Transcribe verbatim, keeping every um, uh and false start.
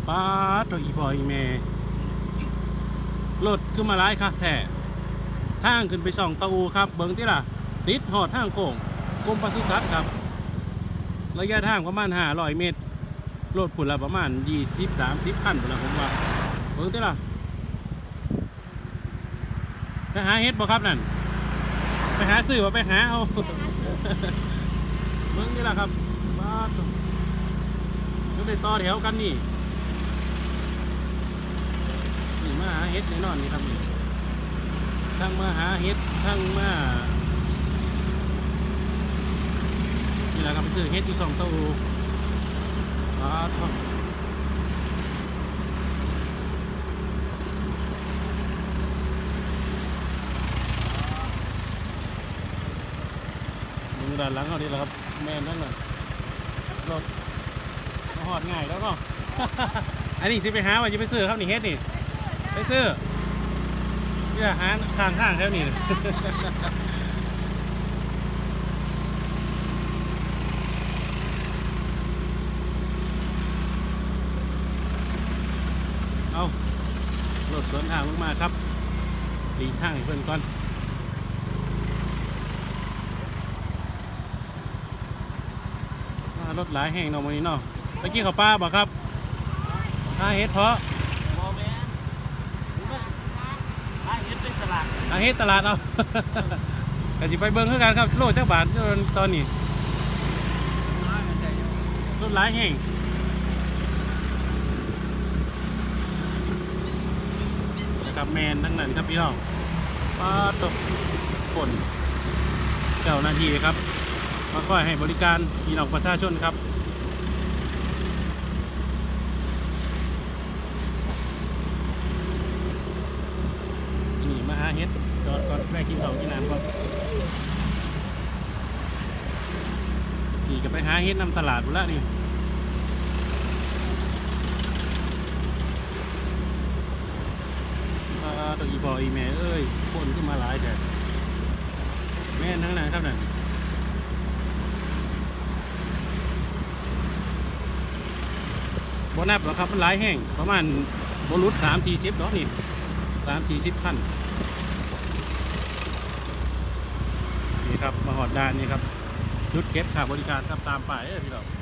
ป้าตัวอีพออีเมรถขึ้นมาไล่ค่ะแท้ทางขึ้นไปส่องตะอูครับเบิ้งที่ล่ะติดหอดทางโค้งกรมปศุสัตว์ครับระยะทางประมาณห้าร้อยเมตรรถผุนละประมาณยี่สิบสามสิบขั้นผุนละผมว่าเบิ้งที่ล่ะไปหาเฮ็ดบ่ครับนั่นไปหาซื้อว่าไปหาเอาเบิ้งที่ล่ะครับบ้าตัวต้องไปต่อแถวกันนี่นี่มาหาเฮ็ดแน่นอนนี่ครับนี่ทั้งมาหาเฮ็ดทั้งมานี่แหละครับไปซื้อเฮ็ดอยู่สองตู้ว้าวท้องมึงด้านหลังเอาดีแล้วครับแม่นั่นเลยรถหอดง่ายแล้วก็ อันนี้สิไปหาว่าจะไปซื้อครับนี่เฮ็ดนี่ไปซื้อเพื่อหาทางทางแถวนี้เอารถสวนทางลงมาครับดีทางให้เพื่อนก่อนรถหลายแห่งเนาะวันนี้เนาะตะกี้เขาป้าบอกครับอาเฮ็ดเพาะอาเฮ็ดเป็นตลาดอาเฮ็ดตลาดเอาแต่สิไปเบิ้งคือกันครับโลจักบาทตอนนี้รถหลายแห่งนะครับแมนทั้งนั้นครับพี่น้องป้าตกฝนเจ้าหน้าที่ครับมาคอยให้บริการพี่น้องประชาชนครับนี่มาหาเฮ็ดจอดก่อนแม่กินของกินน้ำก่อนนี่ก็ไปหาเฮ็ดนำตลาดหมดแล้วนี่ตัวอีบอยแม่เอ้ยคนขึ้นมาหลายแต่แม่ทั้งนั้นครับนั่นโบนับหรอครับมันหลายแห้งประมาณโบรุษสามสี่สิบดอกนี่สามสี่สิบพันนี่ครับมาหอดด้านนี่ครับจุดเก็บค่าบริการครับตามไปเอ้ยพี่น้อง